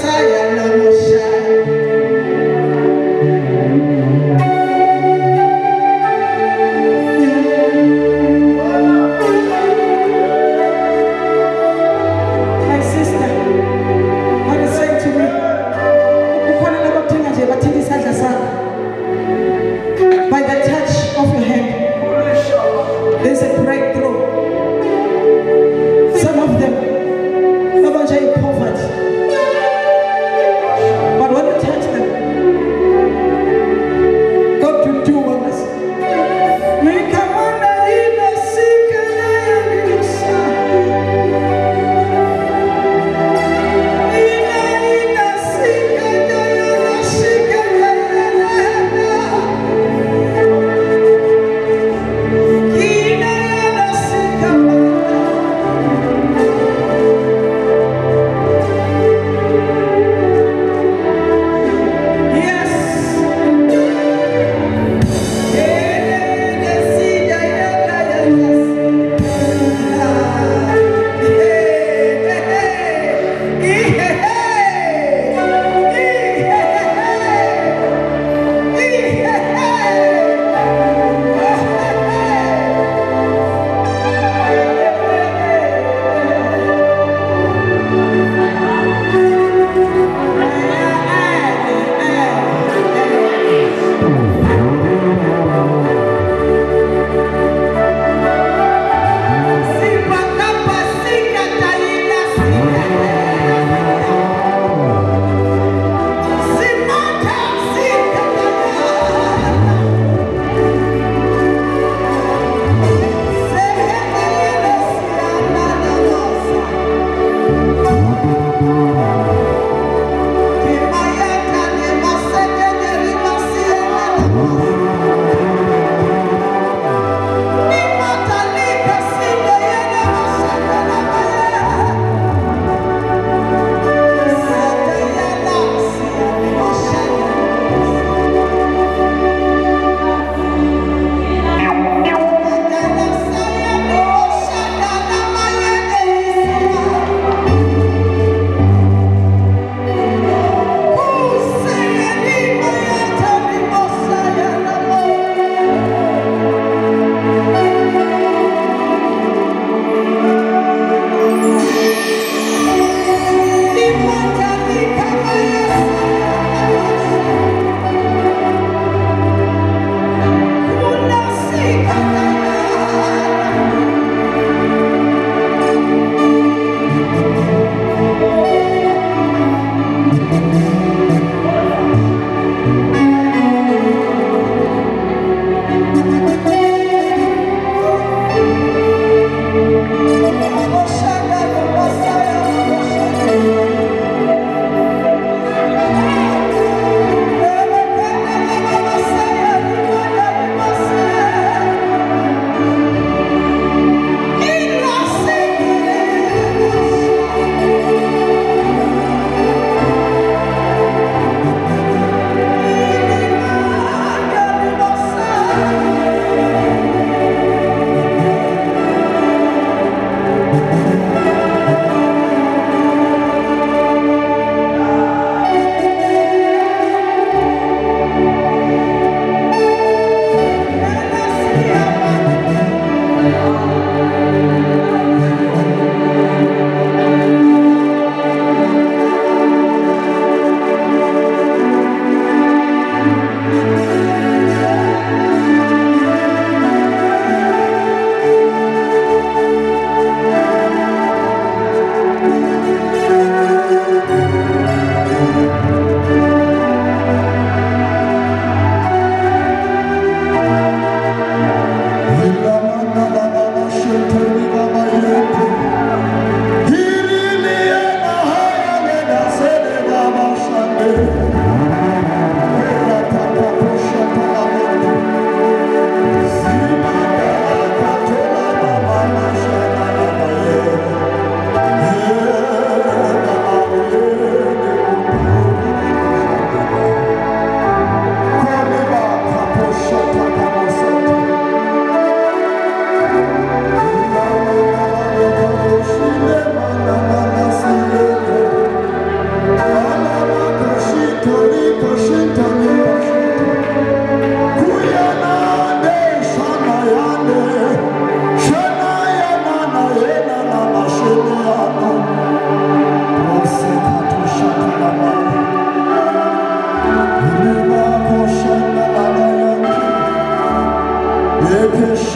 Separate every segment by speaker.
Speaker 1: Some of them, in poverty.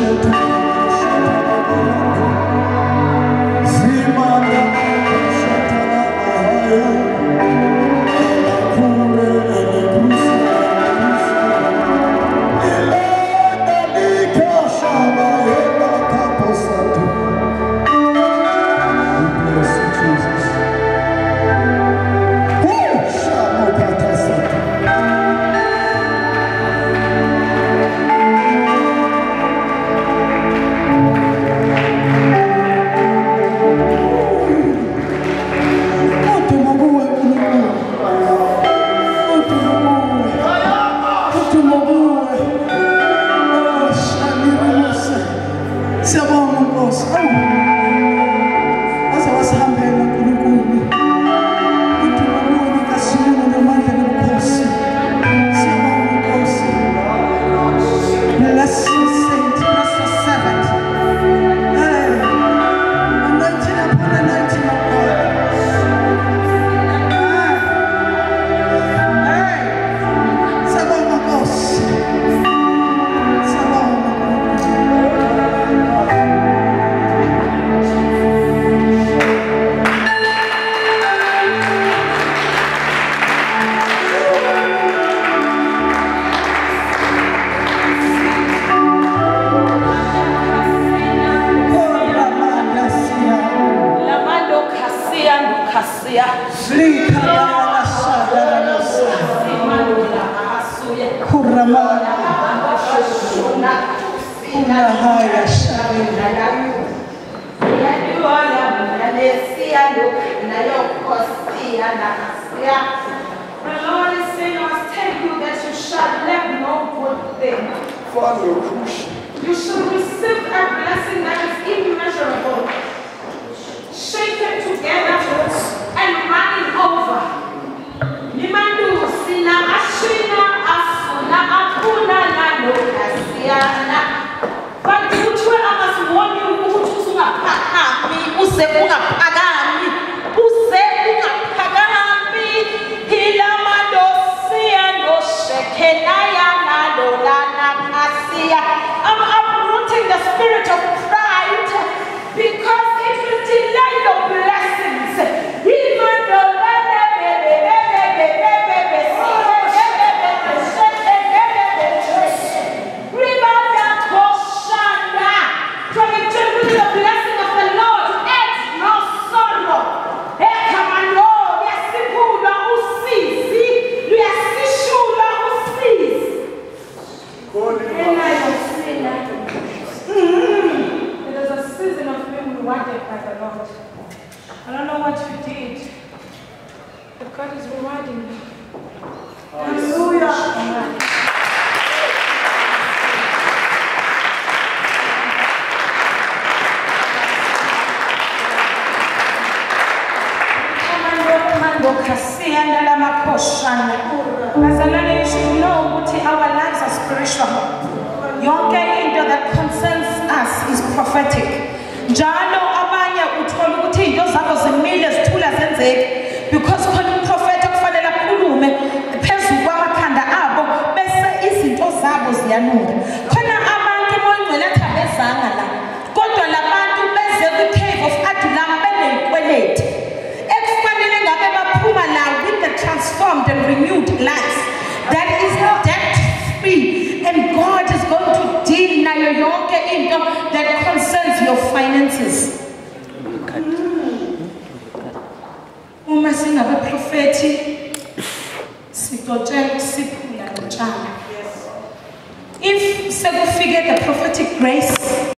Speaker 1: You should receive a blessing that is immeasurable, shaken together and running over. Limandu sina ashina asuna akuna nano kasiana. But utwe amaswoni ukuthi usungaphakambi, usebungaphakambi, usebungaphakambi. Ilamandosia no shekenaya nalo lana kasia. I'm uprooting the spirit of pride because it will delay your blessings. Even though I don't know what you did, but God is rewarding you. Hallelujah. You should know that our lives are spiritual. Yonke into that concerns us is prophetic. Njalo abanye uthola ukuthi into zakho zemile zithula zenzeke because khona umprofeti okufanele akhulume phezulu kwamakhanda abo bese izinto zabo ziyanuka. Khona abantu bongcwele athabezanga la kodwa labantu beze ku-cave of Adullam beney'kweleti ekufanele ngabe baphuma la with the transformed and renewed lives that is debt free, and God is going to deal nayo yonke into that concerns your finances. Uma singabe prophethi sitotshela siphula njalo. If sekufike the prophetic grace